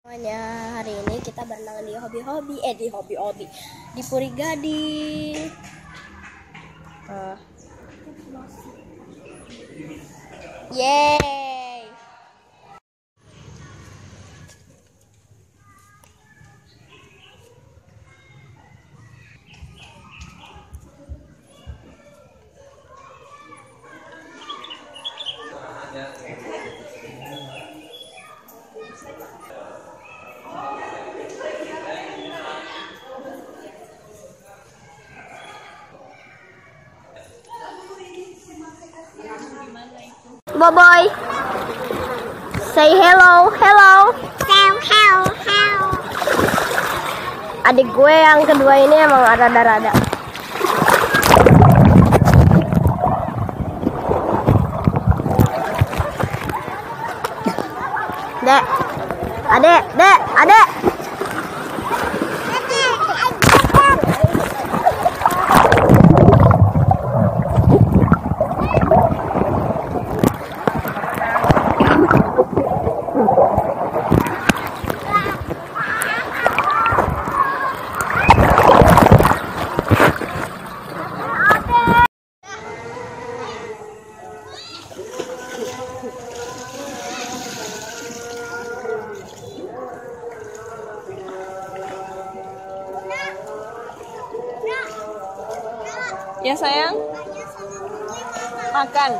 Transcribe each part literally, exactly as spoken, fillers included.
Semuanya, hari ini kita berenang di hobi-hobi eh di hobi-hobi di Puri Gading. Uh. Yeay. Boboy, say hello, hello, hello, hello, hello. Adik gue yang kedua ini emang rada-rada. Dek, adek, dek, adek. Ya sayang, makan.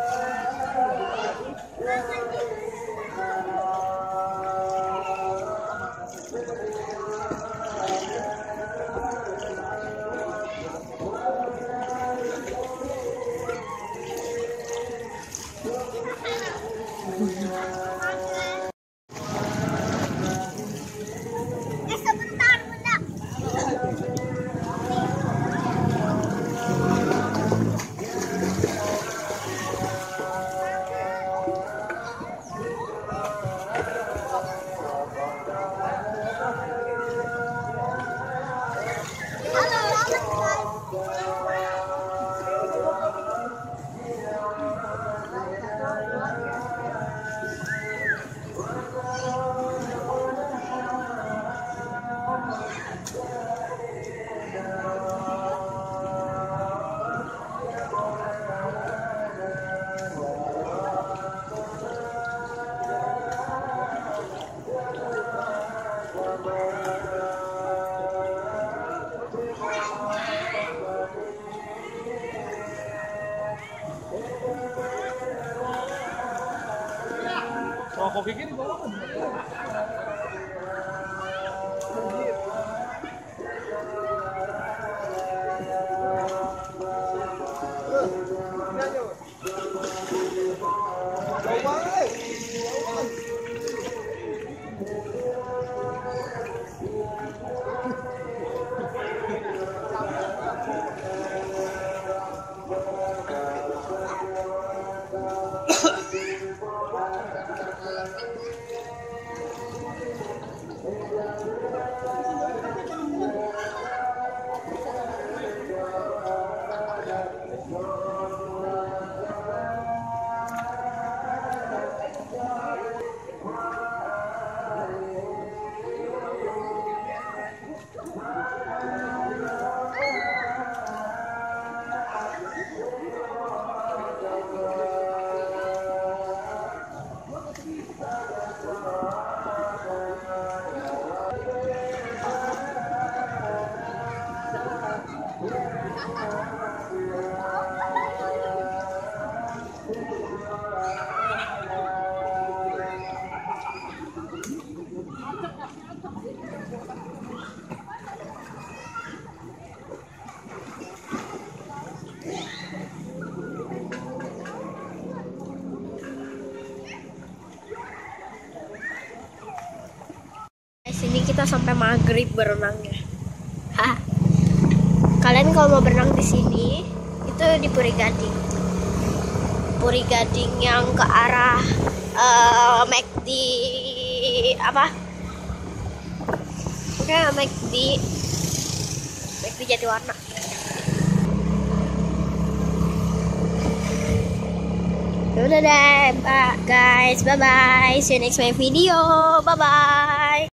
Oh, kok gini bawa. Sini kita sampai maghrib berenangnya. Hah. Kalian kalau mau berenang di sini itu di Puri Gading. Puri Gading yang ke arah uh, McD apa? Oke, McD McD Jatiwarna. Udah deh, guys, bye bye. See you next my video. Bye bye.